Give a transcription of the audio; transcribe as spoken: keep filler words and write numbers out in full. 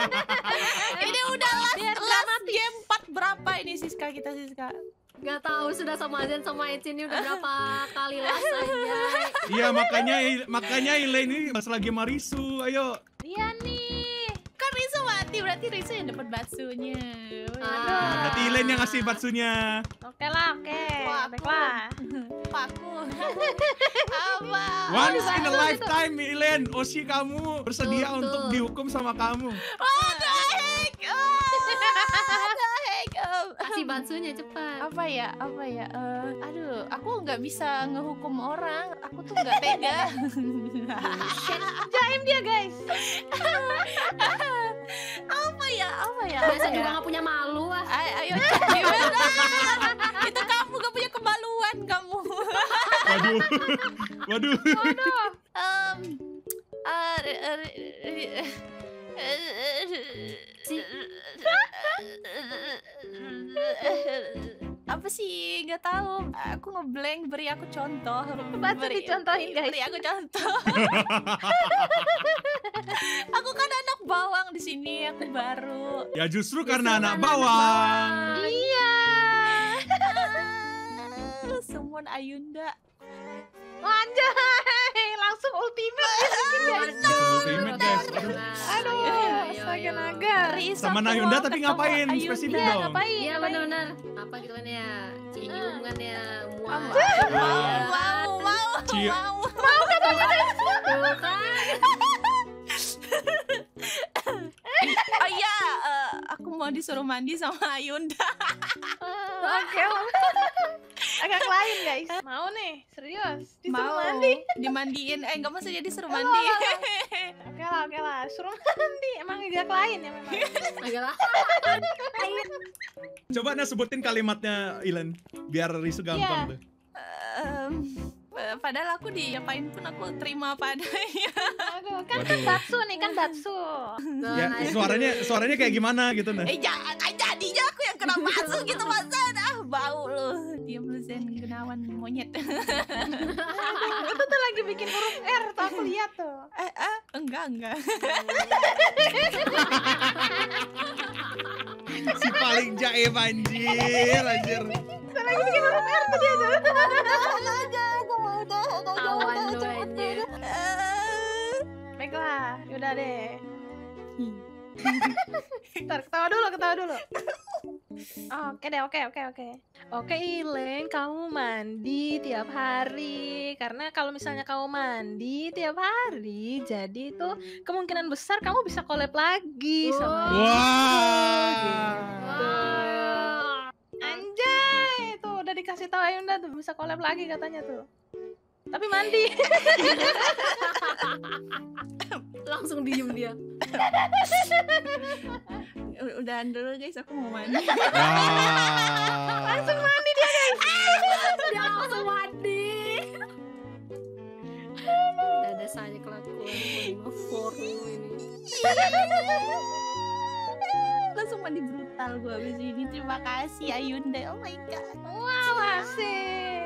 Ini udah last, last game part berapa ini Siska kita Siska? Gak tahu sudah sama Zen sama Ecin ini udah berapa kali las aja. Iya makanya makanya Elaine ini pas lagi Marisu, ayo. Iya nih. Kan Risu mati berarti Risu yang dapat baksonya. Nah, berarti Elaine yang ngasih baksonya. Oke lah, oke. Baiklah. Paku. Apa? Once in a lifetime, Elaine, Oshi kamu bersedia Tuh, untuk tuh. dihukum sama kamu. What the heck? What the heck? Um, Kasih baksonya cepat. apa ya? Apa ya? Eh, aduh, aku nggak bisa ngehukum orang. Aku tuh nggak tega. Jaim dia guys. Apa ya? Apa ya? Biasa Apa juga ya? gak punya malu ah. Ayo, ayo Cak, gimana? Itu kamu gak punya kemaluan kamu. Waduh. Waduh. Um, uh, apa sih nggak tahu, aku ngeblank. Beri aku contoh. Batu Beri- dicontohin, guys. beri aku contoh. Aku kan anak bawang di sini, aku baru. Ya justru Justru karena anak karena bawang. Iya. Summon Ayunda. Anjay, langsung ultimate bikin guys. Ultimate, guys. Aduh, astaga naga. Risa Sama keluar, Nayunda tapi ketemu ngapain? Ayunda. Spesifik Iya, dong. ngapain? Iya ngapain? benar-benar. Apa gitu kan ya? Cium kan ya. Muah. Mau, mau, mau, Cie. mau. Tuh kan. Oh iya, eh, aku mau disuruh mandi sama Ayunda. Oke. Agak lain guys. Mau nih, serius. Disuruh Mau mandi. dimandiin, eh nggak maksudnya disuruh Oh, mandi. Oke lah, oke lah. Suruh mandi. Emang agak lain ya memang. Agak lah. Coba nah sebutin kalimatnya Elaine biar Risu gampang Iya. tuh. Em, pa- padahal aku diapain pun aku terima padanya. Aduh, kan kan Waduh. bakso nih, kan bakso. Ya Nah, suaranya suaranya kayak gimana gitu nah. Eh jangan, ah, jadinya aku yang kena bakso gitu masa. Ah bau lu. Diam lu Zen Gunawan monyet. Itu tuh lagi bikin huruf R tuh aku lihat tuh. Eh, ah, enggak enggak. Si paling jaim anjir, anjir. Tuh lagi bikin huruf R tuh dia tuh. Tawan lu aja. Baiklah, yaudah deh. Ntar ketawa dulu, ketawa dulu. Oh, oke deh, oke, oke, oke. Oke, Elaine, kamu mandi tiap hari. Karena kalau misalnya kamu mandi tiap hari, jadi itu kemungkinan besar kamu bisa collab lagi sama Wah. Wah. Anjay, tuh udah dikasih tahu Ayunda tuh bisa collab lagi katanya tuh. Tapi mandi. Langsung diem dia. Udahan dulu guys, aku mau mandi. Wah. Langsung mandi dia, guys. Dia langsung mandi. Udah ada saja kelakuan lima four ini. Langsung mandi brutal gue abis ini. Terima kasih Ayunda. Oh my god. Wow, asik.